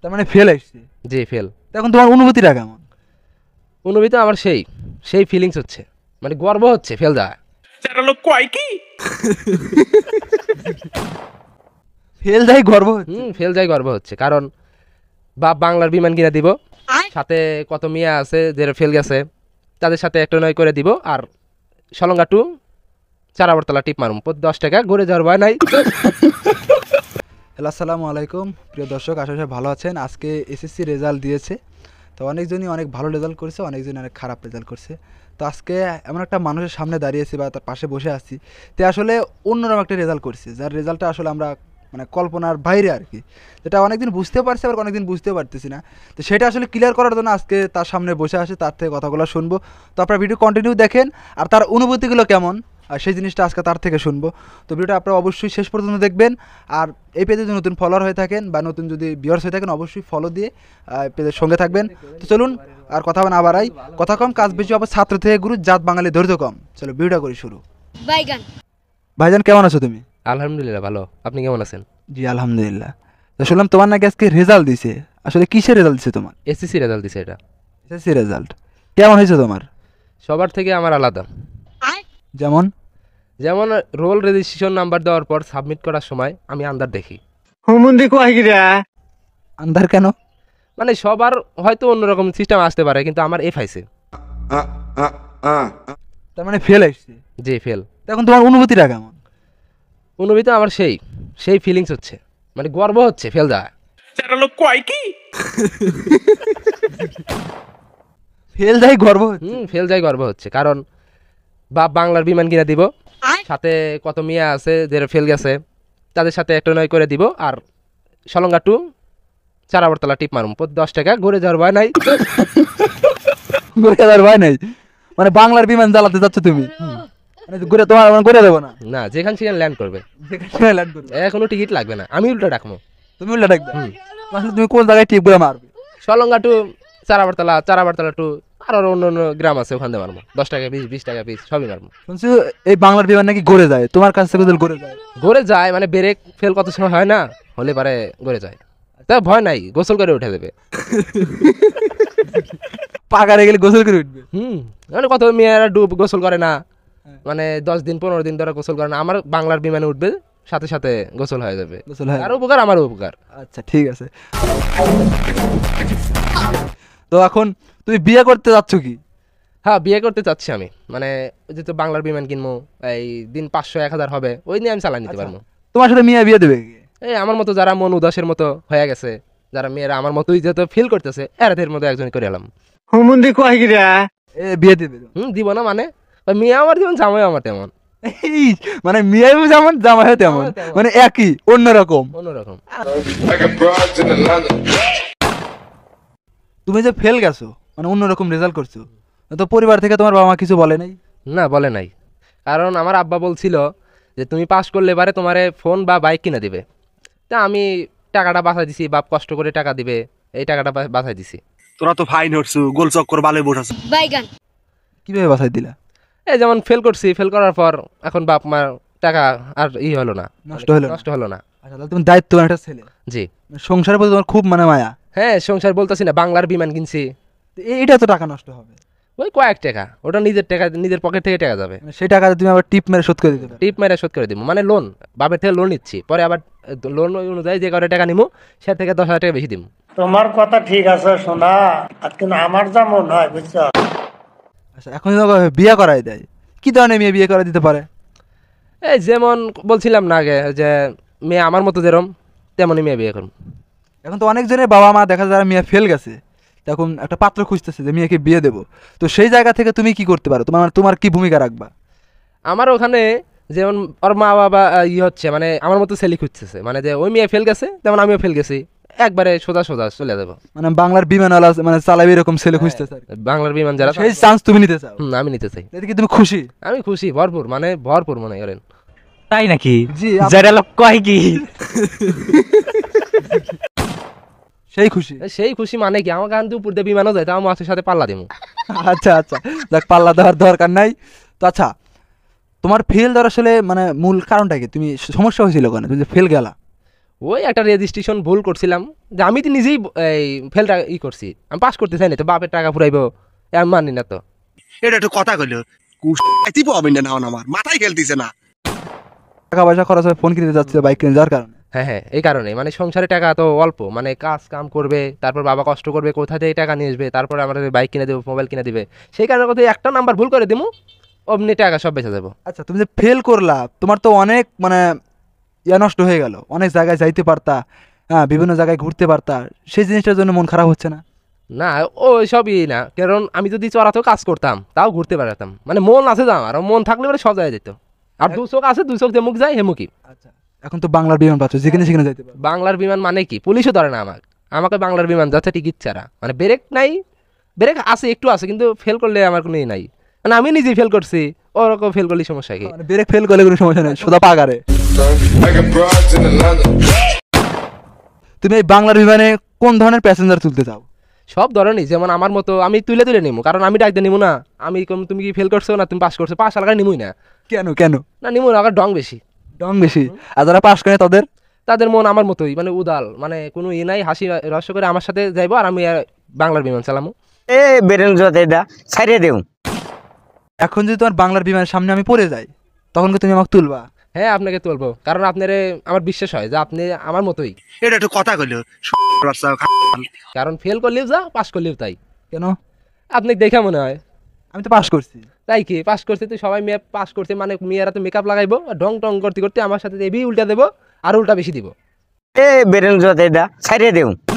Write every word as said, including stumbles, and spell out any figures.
তার মানে ফেল আসছে। জি ফেল। এখন তোমার অনুভূতিটা কেমন? অনুভূতি আমার সেই সেই ফিলিংস হচ্ছে, মানে গর্ব হচ্ছে ফেল যায়। ফেল যাই গর্ব হচ্ছে। হুম ফেল যাই গর্ব হচ্ছে, কারণ বাপ বাংলার বিমান কিনে দিব, সাথে কত মিয়া আছে যারা ফেল গেছে তাদের সাথে একটা নয় করে দিব, আর সলঙ্গা টু চারাবরতলা টিপ মারুম, প্রতি দশ টাকা ঘুরে যাওয়ার ভয় নাই। হ্যালো আসসালামু আলাইকুম প্রিয় দর্শক, আশা করি ভালো আছেন। আজকে এসএসসি রেজাল্ট দিয়েছে, তো অনেকজনই অনেক ভালো রেজাল্ট করেছে, অনেকজনই অনেক খারাপ রেজাল্ট করছে। তো আজকে এমন একটা মানুষের সামনে দাঁড়িয়েছি বা তার পাশে বসে আছি, তে আসলে অন্যরকম একটা রেজাল্ট করছে, যার রেজাল্টটা আসলে আমরা মানে কল্পনার বাইরে আর কি, যেটা অনেকদিন বুঝতে পারছি আবার অনেকদিন বুঝতে পারতেছি না। তো সেটা আসলে ক্লিয়ার করার জন্য আজকে তার সামনে বসে আসে, তার থেকে কথাগুলো শুনবো। তো আপনারা ভিডিও কন্টিনিউ দেখেন, আর তার অনুভূতিগুলো কেমন আর সেই জিনিসটা আজকে তার থেকে শুনবো। তো ভিডিওটা আপনারা অবশ্যই শেষ পর্যন্ত দেখবেন। আর এই পেজে যদি নতুন ফলোয়ার হয়ে থাকেন বা নতুন যদি ভিউয়ার্স হয়ে থাকেন, অবশ্যই ফলো দিয়ে পেজের সঙ্গে থাকবেন। তো চলুন আর কথা না বাড়াই, কথা কম কাজ বেশি, আবার ছাত্র থেকে গুরু, জাত বাঙালি ধৈর্য কম। চলো ভিডিওটা করি শুরু। বাইগান ভাইজান কেমন আছো তুমি? আলহামদুলিল্লাহ ভালো, আপনি কেমন আছেন? জি আলহামদুলিল্লাহ। তো শুনলাম তোমার নাকি আজকে রেজাল্ট দিছে, আসলে কিসের রেজাল্ট দিছে তোমার? এসএসসি রেজাল্ট দিছে এটা। এসএসসি রেজাল্ট কেমন হয়েছে তোমার? সবার থেকে আমার আলাদা। যেমন যেমন রোল রেজিস্ট্রেশন নাম্বার দেওয়ার পর সাবমিট করার সময় আমি আন্দার দেখি। আন্ধার কেন? মানে সবার হয়তো অন্যরকম সিস্টেম আসতে পারে, কিন্তু আমার এফ আইছে। তার মানে ফেল আসছে। জি ফেল। এখন তোমার অনুভূতিটা কেমন? অনুভূতি আমার সেই সেই ফিলিংস হচ্ছে, মানে গর্ব হচ্ছে ফেল যায়। ফেল যাই গর্ব হচ্ছে। হুম ফেল যাই গর্ব হচ্ছে, কারণ বাপ বাংলার বিমান কিনে দিব, সাথে কত মিয়া আছে যারা ফেল গেছে তাদের সাথে একটা নয় করে দিব, আর সলঙ্গা টু চারাবরতলা টিপ মারুম, প্রতি দশ টাকা ঘুরে যাওয়ার ভয় নাই। ঘুরে যাওয়ার ভয় নাই, মানে বাংলার বিমান জ্বালাতে যাচ্ছ তুমি? মানে ঘুরে তোমার মানে ঘুরে দেবো না? না, যেখান সেখানে ল্যান্ড করবে, যেখানে ল্যান্ড করবে কোনো টিকিট লাগবে না, আমি উল্টো ডাকবো। তুমি উল্টা ডাকবে? আসলে তুমি কোন জায়গায় টিপ করে মারবে? সলঙ্গা টু চারাবরতলা, চারাবরতলা টু আর অন্য অন্য গ্রাম আছে, ওখান দিয়ে মারবো, দশ টাকা পিস, বিশ টাকা পিস সবই মারবো। শুনছি এই বাংলার বিমান নাকি ঘুরে যায়, তোমার কাছ থেকে ঘুরে যায়? ঘুরে যায় মানে ব্রেক ফেল কত সময় হয় না, হলে পারে ঘুরে যায়। তা ভয় নাই, গোসল করে উঠে দেবে। পাকারে গেলে গোসল করে উঠবে? হুম মানে কত মেয়েরা ডুব গোসল করে না, মানে দশ দিন পনেরো দিন ধরে গোসল করে না, আমার বাংলার বিমানে উঠবে সাথে সাথে গোসল হয়ে যাবে। গোসল হয়? আর উপকার আমার উপকার। আচ্ছা ঠিক আছে। তো এখন তুমি বিয়ে করতে যাচ্ছ কি? হ্যাঁ বিয়ে করতে চাচ্ছি আমি, মানে যেহেতু বাংলার বিমান কিনবো, এই দিন পাঁচশো এক হাজার হবে, ওই নিয়ে আমি চালাই নিতে পারবো। তোমার সাথে মেয়ে বিয়ে দেবে কে? এই আমার মতো যারা মন উদাসের মতো হয়ে গেছে, যারা মেয়েরা আমার মতোই যেহেতু ফিল করতেছে, এরাদের মতো একজন করে এলাম। এ বিয়ে দেবে? হুম দিব না মানে, ওই মেয়ে আমার যেমন জামাই আমার তেমন। এই মানে মেয়ে যেমন জামাই তেমন, মানে একই অন্যরকম অন্যরকম। তুমি যে ফেল গেছো মানে অন্যরকম রেজাল্ট করছো, তো পরিবার থেকে তোমার বাবা মা কিছু বলে নাই? না বলে নাই, কারণ আমার আব্বা বলছিল যে তুমি পাস করলে এবারে তোমারে ফোন বা বাইক কিনে দিবে। তা আমি টাকাটা বাঁচাই দিছি, বাপ কষ্ট করে টাকা দিবে, এই টাকাটা বা- বাঁচাই দিছি। তোরা তো ফাইন হচ্ছু, গোল চক্কর বালে বসাছো। বাইগান কিভাবে বাসায় দিলা? এই যেমন ফেল করছি, ফেল করার পর এখন বাপ মার টাকা আর ই হলো না, নষ্ট হলো না? নষ্ট হলো না। আচ্ছা তাহলে তুমি দায়িত্ববান একটা ছেলে, জি সংসারের প্রতি তোমার খুব মানে মায়া। হ্যাঁ সংসার বলতেছি না, বাংলার বিমান কিনছি, তো এ- এটা তো টাকা নষ্ট হবে, ওই কয়েক টাকা, ওটা নিজের টাকা, নিজের পকেট থেকে টাকা যাবে। মানে সেই টাকা তুমি আবার টিপ মেরে শোধ করে দিতে পারো? টিপ মেরে শোধ করে দিব, মানে লোন, বাপের থেকে লোন নিচ্ছি, পরে আবার লোন অনুযায়ী যে কয়টা টাকা নিবো সে থেকে দশ হাজার টাকা বেশি দিব। তোমার কথা ঠিক আছে শোনা, কিন্তু আমার যা মনে হয় বুঝছো। আচ্ছা এখন যদি বিয়ে করাই দেয়, কি ধরনের মেয়ে বিয়ে করে দিতে পারে? এই যেমন বলছিলাম না আগে, যে মেয়ে আমার মতো যেরম তেমনই মেয়ে বিয়ে করুন। এখন তো অনেকজনের বাবা মা দেখা যায় যারা মেয়ে ফেল গেছে, তখন একটা পাত্র খুঁজতেছে যে মেয়েকে বিয়ে দেবো, তো সেই জায়গা থেকে তুমি কি করতে পারো, তোমার তোমার কি ভূমিকা রাখবা? আমার ওখানে যেমন ওর মা বাবা আহ, ই হচ্ছে, মানে আমার মতো ছেলে খুঁজতেছে, মানে যে ওই মেয়ে ফেল গেছে তেমন আমিও ফেল গেছি, একবারে সোজা সোজা চলে যাবো। মানে বাংলার বিমানওয়ালা মানে চালাবে এরকম ছেলে খুঁজতেছে আর কি। বাংলার বিমান যারা, সেই চান্স তুমি নিতে চাও? হুম আমি নিতে চাই। এতে কি তুমি খুশি? আমি খুশি ভরপুর, মানে ভরপুর মনে করেন। তাই নাকি? জি আপ- যারা লোক কয় কি সেই খুশি? সেই খুশি মানে কি, আমার কারণ উপর দিয়ে বিমানও যায়, তা আমার মাছের সাথে পাল্লা দিব। আচ্ছা আচ্ছা, দেখ পাল্লা দেওয়ার দরকার নাই। তো আচ্ছা তোমার ফেল দেওয়ার আসলে মানে মূল কারণটা কি, তুমি সমস্যা হয়েছিল কেন তুমি যে ফেল গেলা? ওই একটা রেজিস্ট্রেশন ভুল করছিলাম, যে আমি তো নিজেই এই ফেলটা ই করছি, আমি পাস করতে চাই না, তো বাপের টাকা ফুরাইবো এ আমি মানি না তো। এটা একটু কথা কইলো কুস্তি পাবেন না আমার মাথায় খেলতিছে না। টাকা পয়সা খরচ হয় ফোন কিনতে যাচ্ছে, বাইক কিনে যাওয়ার কারণে। হ্যাঁ হ্যাঁ, এই কারণে মানে সংসারে টাকা তো অল্প, মানে কাজ কাম করবে, তারপর বাবা কষ্ট করবে, কোথা থেকে টাকা নিয়ে আসবে, তারপরে আমাদের বাইক কিনে দেবো, মোবাইল কিনে দিবে, সেই কারণে কথা একটা নাম্বার ভুল করে দিবো, অমনি টাকা সব বেঁচে যাবো। আচ্ছা, তুমি যে ফেল করলা, তোমার তো অনেক মানে ইয়া নষ্ট হয়ে গেল, অনেক জায়গায় যাইতে পারতা, হ্যাঁ বিভিন্ন জায়গায় ঘুরতে পারতা, সেই জিনিসটার জন্য মন খারাপ হচ্ছে না? না ওই সবই না, কারণ আমি যদি চড়াতেও কাজ করতাম তাও ঘুরতে পারতাম, মানে মন আছে তো আমার, মন থাকলে পরে সব জায়গায় যেত। আর দু চোখ আছে, দু চোখ যে মুখ যায় হেমুকি। আচ্ছা, এখন তো বাংলার বিমান পাচ্ছ, যেখানে সেখানে যাইতে পারো। বাংলার বিমান মানে কি, পুলিশও ধরে না আমাকে, আমাকে বাংলার বিমান যাচ্ছে টিকিট ছাড়া, মানে ব্রেক নাই, ব্রেক আছে একটু আছে কিন্তু ফেল করলে আমার কোনো ই নাই, মানে আমি নিজেই ফেল করছি, ওরকম ফেল করলে সমস্যা কি? মানে ব্রেক ফেল করলে কোনো সমস্যা নেই, সোজা পাগারে। তুমি এই বাংলার বিমানে কোন ধরনের প্যাসেঞ্জার তুলতে চাও? সব ধরনই, যেমন আমার মতো আমি তুলে তুলে নিবো, কারণ আমি ডাকতে নিবো না, আমি কম- তুমি কি ফেল করছো না তুমি পাস করছো, পাস আলাদা নিবই না, কেন কেন? না নিবো না, আবার ডং বেশি, ডং বেশি। আর যারা পাস করে তাদের? তাদের মন আমার মতোই, মানে উদাল, মানে কোনো ই নাই, হাসি রহস্য করে আমার সাথে যাইবো, আর আমি আহ, বাংলার বিমান চালামো। এ বেরেন জতে এটা ছাইরে দেউ। এখন যদি তোমার বাংলার বিমানের সামনে আমি পড়ে যাই, তখন কি তুমি আমাকে তুলবা? হ্যাঁ আপনাকে তুলবো, কারণ আপনারে আমার বিশ্বাস হয় যে আপনি আমার মতোই, এটা একটু কথা কইলো বাচ্চা। কারণ ফেল করলেও যা, পাস করলেও তাই। কেন? আপনি দেখে মনে হয়, আমি তো পাস করছি। তাই কি পাস করছে তো সবাই মেয়ে পাস করছে, মানে মেয়েরা তো মেকআপ লাগাইবো, আর ঢং টং করতে করতে আমার সাথে এবি উল্টা দেবো, আর উল্টা বেশি দিব। এ বেরেন জতে এটা ছাইরে দেউ।